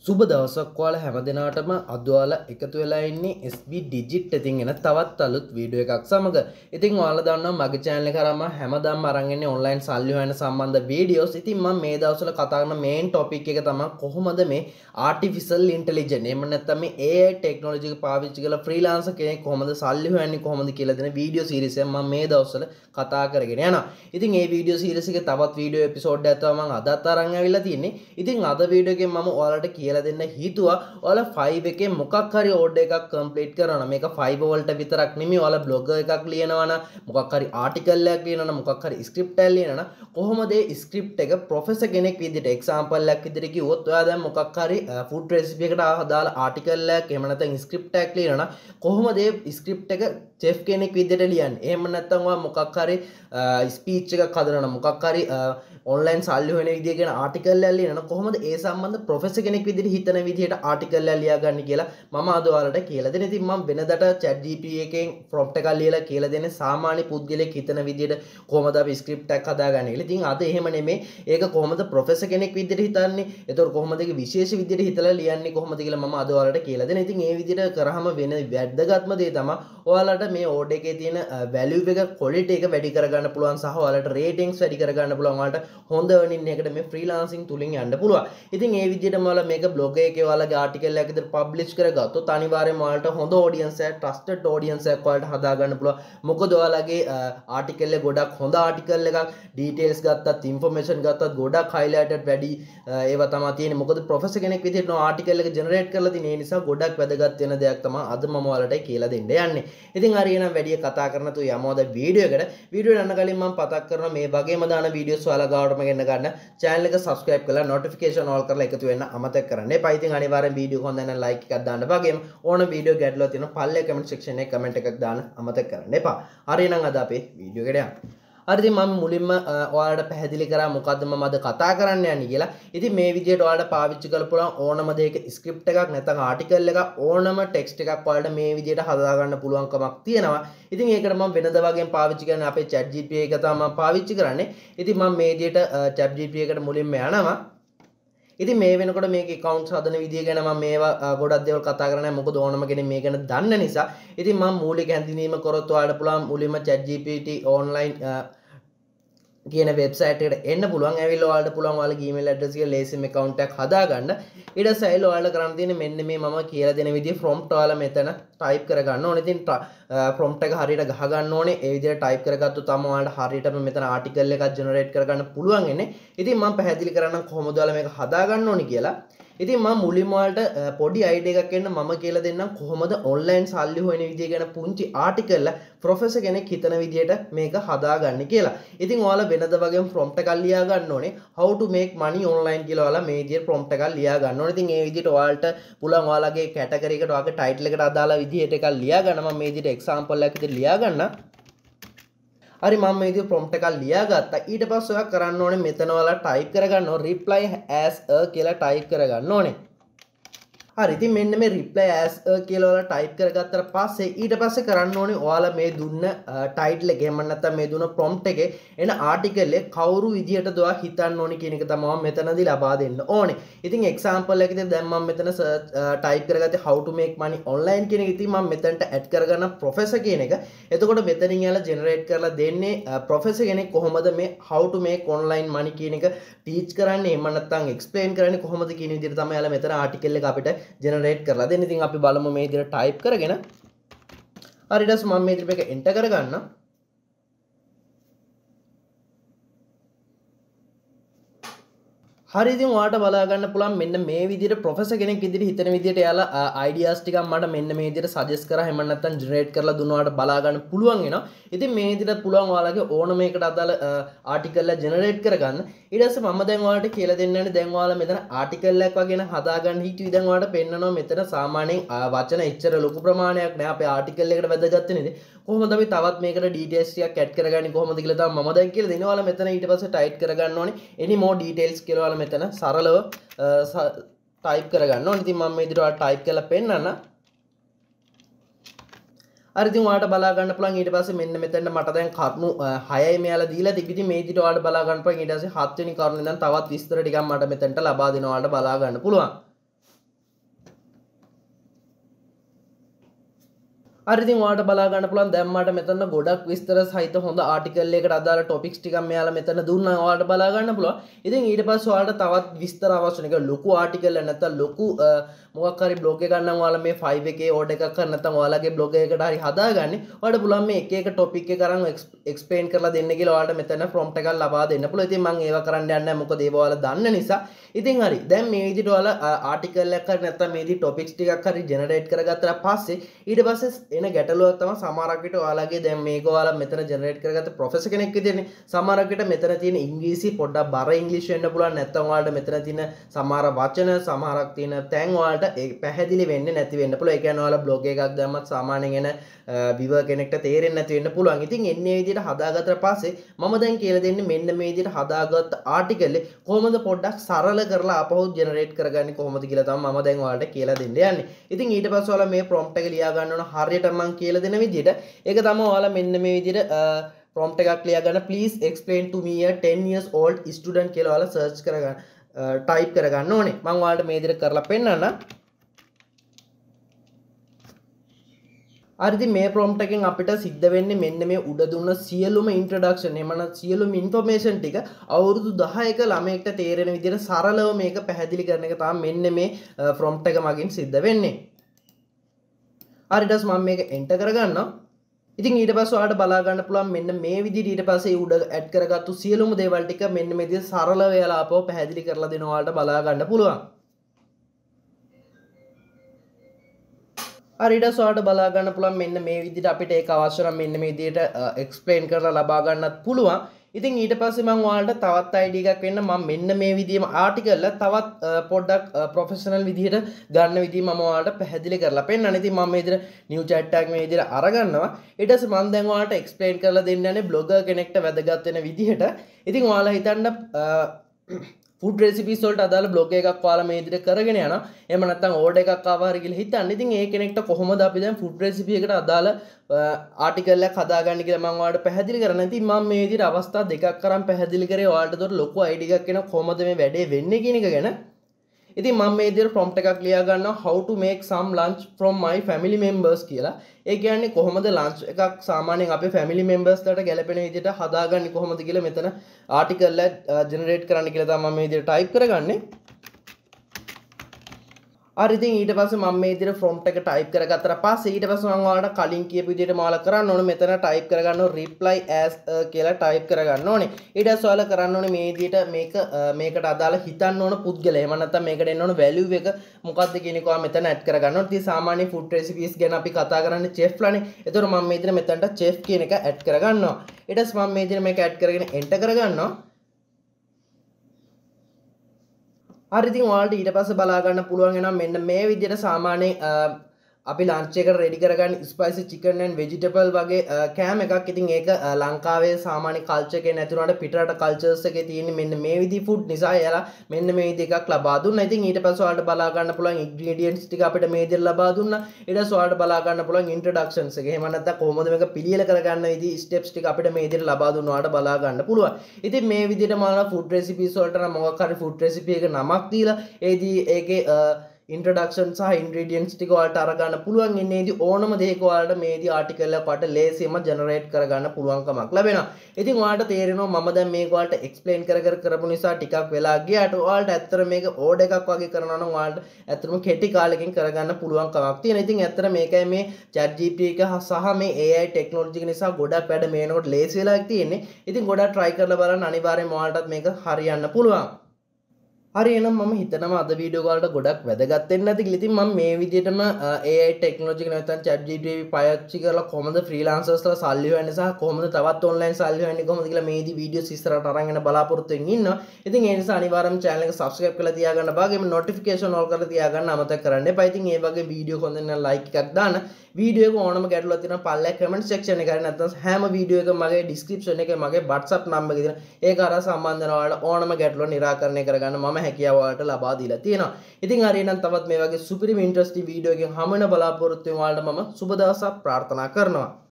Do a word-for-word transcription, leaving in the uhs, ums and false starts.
සුබ දවසක් ඔයාලා හැමදෙනාටම අද ඔයාලා එකතු වෙලා ඉන්නේ S B Digit එකකින් එන තවත් අලුත් වීඩියෝ එකක් සමග. ඉතින් ඔයාලා දන්නවා මගේ channel එක කරාම හැමදාම අරන් එන්නේ online සල්ලි හොයන සම්බන්ධ වීඩියෝස්. ඉතින් මම මේ දවස්වල කතා කරන main topic එක තමයි කොහොමද මේ artificial intelligence එහෙම නැත්නම් මේ A I technology එක පාවිච්චි කරලා freelancer කෙනෙක් කොහොමද සල්ලි හොයන්නේ කොහොමද කියලා දෙන වීඩියෝ series එක මම මේ දවස්වල කතා කරගෙන යනවා. ඉතින් මේ වීඩියෝ series එකේ තවත් වීඩියෝ එපිසෝඩ් එකක් තමයි මම අදත් අරන් ඇවිල්ලා තියෙන්නේ. ඉතින් අද වීඩියෝ එකෙන් මම ඔයාලට කියලා දෙන්න හිතුවා ඔයාලා five එකේ මොකක් හරි order එකක් complete කරනවා. මේක five වලට විතරක් නෙමෙයි ඔයාලා blogger එකක් ලියනවා නම් මොකක් හරි article එකක් ලියනවා නම් මොකක් හරි script එකක් ලියනවා නම් කොහොමද ඒ script එක professor කෙනෙක් විදිහට example එකක් විදිහට කිව්වොත් ඔයා දැන් මොකක් හරි food recipe එකට අදාළ article එකක් එහෙම නැත්නම් script එකක් ලියනවා නම් කොහොමද ඒ script එක chef කෙනෙක් විදිහට ලියන්නේ. එහෙම නැත්නම් ඔයා මොකක් හරි speech එකක් හදනවා නම් මොකක් හරි online සල්ලි හොයන විදිය ගැන article එකක් ලියනවා නම් කොහොමද ඒ සම්බන්ධ professor කෙනෙක් විදිහට හිතන විදිහට article එකක් ලියා ගන්න කියලා මම අද ඔයාලට කියලා දෙන්න. ඉතින් මම වෙනදට chat G P T එකෙන් prompt එකක් ලියලා කියලා දෙන්නේ සාමාන්‍ය පුද්ගලයෙක් හිතන විදිහට කොහොමද අපි script එකක් හදාගන්නේ කියලා. ඉතින් අද එහෙම නෙමෙයි. ඒක කොහොමද professor කෙනෙක් විදිහට හිතන්නේ? එතකොට කොහොමද ඒක විශේෂ විදිහට හිතලා ලියන්නේ කොහොමද කියලා මම අද ඔයාලට කියලා දෙන්න. ඉතින් මේ විදිහට කරාම වෙන වැදගත්ම දේ තමයි ඔයාලට මේ order එකේ තියෙන value එක quality එක වැඩි කරගන්න පුළුවන් සහ ඔයාලට ratings වැඩි කරගන්න පුළුවන්. ඔයාලට හොඳ earning එකකට මේ freelancing තුලින් යන්න පුළුවන්. ඉතින් මේ විදිහටම ඔයාලා මේක blog එකේ ඔයාලගේ article එකක් විතර publish කරගත්තොත් අනිවාර්යයෙන්ම ඔයාලට හොඳ audience එකක් trusted audience එකක් ඔයාලට හදා ගන්න පුළුවන්. මොකද ඔයාලගේ article එක ගොඩක් හොඳ article එකක් details ගත්තත් information ගත්තත් ගොඩක් highlighted වැඩි ඒවා තමයි තියෙන්නේ. මොකද professor කෙනෙක් විදිහට නෝ article එක generate කරලා තියෙන ඒ නිසා ගොඩක් වැදගත් වෙන දෙයක් තමයි අද මම ඔයාලට කියලා දෙන්න යන්නේ. ඉතින් හරියනම් වැඩි කතා කරන්න තු යමු අද වීඩියෝ එකට. වීඩියෝ යන්න කලින් මම පතක් කරනවා මේ වගේම දාන වීඩියෝස් ඔයාලා ගාවටම ගෙන්න ගන්න channel එක subscribe කරලා notification all කරලා එකතු වෙන්න අමතක කරන්න එපා. ඉතින් අනිවාර්යෙන් වීඩියෝ හොඳ නම් like එකක් දාන්න වගේම ඕන වීඩියෝ ගැටලුවක් තියෙනවා පල්ලේ comment section එකේ comment එකක් දාන්න අමතක කරන්න එපා. හරියනම් අද අපේ වීඩියෝ එකට යමු. හරි ඉතින් මම මුලින්ම ඔයාලට පැහැදිලි කරා මොකද්ද මම අද කතා කරන්න යන්නේ කියලා. ඉතින් මේ විදිහට ඔයාලට පාවිච්චි කරලා පුළුවන් ඕනම දෙයක script එකක් නැත්නම් article එකක් ඕනම text එකක් ඔයාලට මේ විදිහට හදා ගන්න පුළුවන්කමක් තියෙනවා. ඉතින් ඒකට මම වෙනද වගේම පාවිච්චි කරන්නේ අපේ chat G P T එක තමයි මම පාවිච්චි කරන්නේ. ඉතින් මම මේ විදිහට chat G P T එකට මුලින්ම යනවා. ඉතින් මේ වෙනකොට මේක accounts හදන විදිය ගැන මම මේවා ගොඩක් දේවල් කතා කරන්නේ මොකද ඕනම කෙනෙක් මේක ගැන දන්න නිසා. ඉතින් මම මූලික හැඳින්වීම කරොත් ඔයාලට පුළුවන් මුලින්ම chat G P T online කියන වෙබ්සයිට් එකට එන්න පුළුවන්. ඇවිල්ලා ඔයාලට පුළුවන් ඔයාලගේ email address එක ලේසියෙන් account එකක් හදාගන්න. ඊට පස්සේ ඇවිල්ලා ඔයාලට කරන්න තියෙන්නේ මෙන්න මේ මම කියලා දෙන විදිහ prompt ඔයාලා මෙතන type කරගන්න ඕනේ. ඉතින් prompt එක හරියට ගහ ගන්න ඕනේ. ඒ විදිහට type කරගත්තොත් තමයි ඔයාලට හරියටම මෙතන article එකක් generate කරගන්න පුළුවන් වෙන්නේ. ඉතින් මම පැහැදිලි කරන්නම් කොහොමද ඔයාලා මේක හදාගන්න ඕනේ කියලා. ඉතින් මම මුලින්ම ඔයාලට පොඩි idea එකක් එන්න මම කියලා දෙන්නම් කොහොමද online සල්ලි හොයන විදිය ගැන පුංචි article professor කෙනෙක් හිතන විදියට මේක හදාගන්නේ කියලා. ඉතින් ඔයාලා වෙනද වගේම prompt එකක් ලියා ගන්න ඕනේ how to make money online කියලා ඔයාලා මේ විදියට prompt එකක් ලියා ගන්න ඕනේ. ඉතින් මේ විදියට ඔයාලට පුළුවන් ඔයාලගේ category එකට ඔයාගේ title එකට අදාළ විදියට එකක් ලියා ගන්න. මම මේ විදියට example එකක් විදියට ලියා ගන්න. හරි මම මේ විදිහට prompt එකක් ලියා ගත්තා. ඊට පස්සේ ඔයා කරන්න ඕනේ මෙතන ඔයාලා type කරගන්න ඕනේ reply as a කියලා type කරගන්න ඕනේ. හරි ඉතින් මෙන්න මේ reply as a කියලා ඔයාලා type කරගත්තට පස්සේ ඊට පස්සේ කරන්න ඕනේ ඔයාලා මේ දුන්න title එක එහෙම නැත්නම් මේ දුන්න prompt එකේ එන article එක කවුරු විදිහටද ඔයා හිතන්න ඕනේ කියන එක තමයි මම මෙතනදී ලබා දෙන්න ඕනේ. ඉතින් example එකකදී දැන් මම මෙතන type කරගත්තේ how to make money online කියන එක. ඉතින් මම මෙතනට add කරගන්න professor කියන එක. එතකොට මෙතනින් යාලා generate කරලා දෙන්නේ professor කෙනෙක් කොහොමද මේ how to make online money කියන එක teach කරන්නේ එහෙම නැත්නම් explain කරන්නේ කොහොමද කියන විදිහට තමයි යාලා මෙතන article එක අපිට generate කරලා දෙන්න. ඉතින් අපි බලමු මේ විදිහට type කරගෙන හරි ඊට පස්සේ මම මේ විදිහට මේක enter කරගන්න. හරි ඉතින් ඔයාලට බලා ගන්න පුළුවන් මෙන්න මේ විදිහට professor කෙනෙක් විදිහට හිතන විදිහට එයාලා ideas ටිකක් මට මෙන්න මේ විදිහට suggest කරා එහෙම නැත්නම් generate කරලා දුන්නාට බලා ගන්න පුළුවන් වෙනවා. ඉතින් මේ විදිහට පුළුවන් ඔයාලගේ ඕනම එකකට අදාළ article එක generate කරගන්න. ඊට පස්සේ මම දැන් ඔයාලට කියලා දෙන්නනේ දැන් ඔයාලා මෙතන article එකක් වගේ නම් හදාගන්න හිතුවේ දැන් ඔයාලට පෙන්නනවා මෙතන සාමාන්‍යයෙන් වචන එච්චර ලොකු ප්‍රමාණයක් නෑ අපේ article එකට වැදගත් වෙන්නේ. කොහොමද අපි තවත් මේකට details ටිකක් add කරගන්නේ කොහොමද කියලා තමයි මම දැන් කියලා දෙන්නේ. ඔයාලා මෙතන ඊට පස්සේ type කරගන්න ඕනේ any more details කියලා ඔයාලා මෙතන සරලව type කරගන්න ඕනේ. ඉතින් මම මේ විදිහට ඔයාලට type කරලා පෙන්නන්න. හරි ඉතින් ඔයාලට බලා ගන්න පුළුවන් ඊට පස්සේ මෙන්න මෙතනට මට දැන් කරුණු හයයි මෙයාලා දීලා තිබ්බ. ඉතින් මේ විදිහට ඔයාලට බලා ගන්න පුළුවන් ඊට පස්සේ හත් වෙනි කරුණේ ඉඳන් තවත් විස්තර ටිකක් මට මෙතනට ලබා දෙනවා ඔයාලට බලා ගන්න පුළුවන්. හරි ඉතින් ඔයාලට බලා ගන්න පුළුවන් දැන් මට මෙතන ගොඩක් විස්තර සහිත හොඳ ආටිකල් එකකට අදාළ ටොපික්ස් ටිකක් මෙයාලා මෙතන දුන්නා ඔයාලට බලා ගන්න පුළුවන්. ඉතින් ඊට පස්සේ ඔයාලට තවත් විස්තර අවශ්‍ය නැහැ. ලොකු ආටිකල් එක නැත්නම් ලොකු මොකක් හරි බ්ලොග් එකක් නම් ඔයාලා මේ ෆයිව් එකේ ඕඩ් එකක් කරන් නැත්නම් ඔයාලගේ බ්ලොග් එකකට හරි හදාගන්නේ. ඔයාලට පුළුවන් මේ එක එක ටොපික් එක අරන් එක්ස්ප්ලেইন කරලා දෙන්න කියලා ඔයාලට මෙතන ප්‍රොම්ප්ට් එකක් ලබා දෙන්න පුළුවන්. ඉතින් මම ඒව කරන්න යන්නේ නැහැ. මොකද ඒව ඔයාලා දන්න නිසා. ඉතින් හරි. දැන් මේ විදිහට ඔයාලා ආටිකල් එකක් හරි නැත්නම් මේ විදිහට ටොපික්ස් ටිකක් හරි ජෙනරේට් කරගත්තා පස්සේ ඊට පස්සේ එන ගැටලුවක් තමයි සමහරක් විට ඔයාලගේ දැන් මේක ඔයාලා මෙතන ජෙනරේට් කරගත්ත ප්‍රොෆෙසර් කෙනෙක් විදිහනේ සමහරක් විට මෙතන තියෙන ඉංග්‍රීසි පොඩ්ඩක් බර ඉංග්‍රීසි වෙන්න පුළුවන් නැත්නම් ඔයාලට මෙතන තියෙන සමහර වචන සමහරක් තියෙන තැන් ඔයාලට ඒ පැහැදිලි වෙන්නේ නැති වෙන්න පුළුවන්. ඒ කියන්නේ ඔයාලා බ්ලොග් එකක් දැම්මත් සාමාන්‍යයෙන් එන විවර් කෙනෙක්ට තේරෙන්නේ නැති වෙන්න පුළුවන්. ඉතින් එන්නේ මේ විදිහට හදාගත්තට පස්සේ මම දැන් කියලා දෙන්නේ මෙන්න මේ විදිහට හදාගත්ත ආටිකල් එක කොහොමද පොඩ්ඩක් සරල කරලා ආපහු ජෙනරේට් කරගන්නේ කොහොමද කියලා තමයි මම දැන් ඔයාලට කියලා දෙන්න යන්නේ. ඉතින් ඊට පස්සේ ඔයාලා මේ ප්‍රොම්ප්ට් එක ලියා ගන්න ඕන හරියට මම කියලා දෙන විදිහට. ඒක තමයි ඔයාලා මෙන්න මේ විදිහට prompt එකක් ලියා ගන්න please explain to me a ten years old student කියලා ඔයාලා search කරගන්න type කරගන්න ඕනේ. මම ඔයාලට මේ විදිහට කරලා පෙන්නන්න. හරි ඉතින් මේ prompt එකෙන් අපිට සිද්ධ වෙන්නේ මෙන්න මේ උඩ දුන්න සියලුම introduction එහෙම නැත්නම් සියලුම information ටික අවුරුදු දහයක ළමයෙක්ට තේරෙන විදිහට සරලව මේක පැහැදිලි කරන එක තමයි මෙන්න මේ prompt එක මගින් සිද්ධ වෙන්නේ. හරි ඊට පස්සේ මම මේක enter කරගන්නවා. ඉතින් ඊට පස්සේ ඔයාලට බලා ගන්න පුළුවන් මෙන්න මේ විදිහට ඊට පස්සේ උඩ ඇඩ් කරගත්තු සියලුම දේවල් ටික මෙන්න මේ විදිහට සරල වෙලා ආපහු පැහැදිලි කරලා දෙනවා ඔයාලට බලා ගන්න පුළුවන්. හරි ඊට පස්සේ ඔයාලට බලා ගන්න පුළුවන් මෙන්න මේ විදිහට අපිට ඒක අවශ්‍ය නම් මෙන්න මේ විදිහට එක්ස්ප්ලেইন කරලා ලබා ගන්නත් පුළුවන්. ඉතින් ඊට පස්සේ මම ඔයාලට තවත් අයිඩියා එකක් වෙන්න මම මෙන්න මේ විදිහම ආටිකල් එක තවත් පොඩ්ඩක් ප්‍රොෆෙෂනල් විදිහට ගන්න විදිහ මම ඔයාලට පැහැදිලි කරලා පෙන්නන්න. ඉතින් මම මේ විදිහට නිව් chat එකක් මේ විදිහට අරගන්නවා. ඊට පස්සේ මම දැන් ඔයාලට එක්ස්ප්ලেইন කරලා දෙන්න යන්නේ බ්ලොගර් කෙනෙක්ට වැදගත් වෙන විදිහට. ඉතින් ඔයාලා හිතන්න ෆුඩ් රෙසිපීස් වලට අදාළ බ්ලොග් එකක් ඔයාලා මේ විදිහට කරගෙන යනවා. එහෙම නැත්නම් ඕඩර් එකක් ආවා හරි කියලා හිතන්න. ඉතින් ඒ කෙනෙක්ට කොහොමද අපි දැන් ෆුඩ් රෙසිපි එකට අදාළ ආටිකල් එකක් හදාගන්න කියලා මම ඔයාලට පැහැදිලි කරන්න. ඉතින් මම මේ විදිහට අවස්ථා දෙකක් කරන් පැහැදිලි කරේ ඔයාලට උඩ ලොකු අයිඩියා එකක් එන කොහොමද මේ වැඩේ වෙන්නේ කියන එක ගැන. ඉතින් මම මේ විදිහට prompt එකක් ලියා ගන්නවා how to make some lunch from my family members කියලා. ඒ කියන්නේ කොහොමද lunch එකක් සාමාන්‍යයෙන් අපේ family members ලාට ගැලපෙන විදිහට හදාගන්නේ කොහොමද කියලා මෙතන article එක generate කරන්න කියලා තමයි මම මේ විදිහට type කරගන්නේ. හරි ඉතින් ඊට පස්සේ මම මේ විදිහට prompt එක type කරගත්තට පස්සේ ඊට පස්සේ මම ඔයාලට කලින් කියපු විදිහට මාලා කරන්න ඕනේ මෙතන type කරගන්න ඕනේ reply as a කියලා type කරගන්න ඕනේ. ඊට පස්සේ ඔයාලා කරන්න ඕනේ මේ විදිහට මේක මේකට අදාළ හිතන්න ඕන පුද්ගලයා. එහෙම නැත්නම් මේකට එන්න ඕන value එක මොකක්ද කියන එක ඔයා මෙතන add කරගන්න ඕනේ. ඉතින් සාමාන්‍ය food recipes ගැන අපි කතා කරන්නේ chef ලානේ. ඒතකොට මම මේ විදිහට මෙතනට chef කියන එක add කරගන්නවා. ඊට පස්සේ මම මේ විදිහට මේක add කරගෙන enter කරගන්නවා. හරි ඉතින් ඔයාලට ඊට පස්සේ බලා ගන්න පුළුවන් වෙනවා මෙන්න මේ විදිහට සාමාන්‍යයෙන් අපි ලන්ච් එකට රෙඩි කරගන්න ස්පයිසි චිකන් ඇන්ඩ් ভেජිටබල් වගේ කෑම එකක්. ඉතින් ඒක ලංකාවේ සාමාන්‍ය කල්චර් එකේ නැතුණාට පිටරට කල්චර්ස් එකේ තියෙන මෙන්න මේ විදිහ ෆුඩ් නිසා එයාලා මෙන්න මේ විදිහ එකක් ලබා දුන්නා. ඉතින් ඊට පස්සේ ඔයාලට බලා ගන්න පුළුවන් ඉන්ග්‍රීඩියන්ට්ස් ටික අපිට මේ විදිහට ලබා දුන්නා. ඊට පස්සේ ඔයාලට බලා ගන්න පුළුවන් ඉන්ට්‍රොඩක්ෂන්ස් එක. එහෙම නැත්නම් කොහොමද මේක පිළියෙල කරගන්න විදිහ ස්ටෙප්ස් ටික අපිට මේ විදිහට ලබා දුන්නා. ඔයාලට බලා ගන්න පුළුවන්. ඉතින් මේ විදිහට මාලා ෆුඩ් රෙසිපීස් වලට නම් මොකක් හරි ෆුඩ් රෙසිපි එක නමක් දීලා ඒදී ඒකේ introduction සහ ingredients ටික ඔයාලට අරගන්න පුළුවන්. ඉන්නේදී ඕනම දෙයක ඔයාලට මේදී ආටිකල් එක ඔයාලට ලේසියෙන්ම ජෙනරේට් කරගන්න පුළුවන්කමක් ලැබෙනවා. ඉතින් ඔයාලට තේරෙනවා මම දැන් මේක ඔයාලට එක්ස්ප්ලেইন කර කර කරපු නිසා ටිකක් වෙලා ගියාට ඔයාලට ඇත්තට මේක ඕඩර් එකක් වගේ කරනවා නම් ඔයාලට ඇත්තටම කෙටි කාලෙකින් කරගන්න පුළුවන්කමක් තියෙනවා. ඉතින් ඇත්තට මේකයි මේ chat G P T එක සහ මේ A I ටෙක්නොලොජි එක නිසා ගොඩක් වැඩ මේනකොට ලේසි වෙලා තියෙන්නේ. ඉතින් ගොඩක් try කරලා බලන්න අනිවාර්යෙන්ම ඔයාලටත් මේක හරියන්න පුළුවන්. හරි එහෙනම් මම හිතනවා අද වීඩියෝ එක වලට ගොඩක් වැදගත් වෙන්න ඇති කියලා. ඉතින් මම මේ විදිහටම A I ටෙක්නොලොජි එක නැත්නම් chat G P T පාවිච්චි කරලා කොහොමද ෆ්‍රීලාන්සර්ස්ලා සල්ලි හොයන්නේ සහ කොහොමද තවත් ඔන්ලයින් සල්ලි හොයන්නේ කොහොමද කියලා මේදී වීඩියෝස් ඉස්සරහට අරන් යන බලාපොරොත්තු වෙමින් ඉන්නවා. ඉතින් ඒ නිසා අනිවාර්යයෙන්ම channel එක subscribe කරලා තියාගන්න බාගෙම notification all කරලා තියාගන්න අමතක කරන්න එපා. ඉතින් මේ වගේ වීඩියෝ කොන්දෙන් නම් like එකක් දාන්න. වීඩියෝ එක ඕනම ගැටලුවක් තියෙනවා පල්ලෙහා comment section එකේ නැත්නම් හැම වීඩියෝ එකම මගේ description එකේ මගේ WhatsApp number එක තියෙනවා. ඒක හරහා සම්බන්ධ වෙන ඔයාලට ඕනම ගැටලුවක් निराකරණය කරගන්න මම හැකියාව ඔයාලට ලබා දීලා තියෙනවා. ඉතින් හරි එහෙනම් තවත් මේ වගේ සුපිරිම ඉන්ට්‍රස්ටිං වීඩියෝ එකකින් හමු වෙන බලාපොරොත්තු වෙන ඔයාලට මම සුබ දවසක් ප්‍රාර්ථනා කරනවා.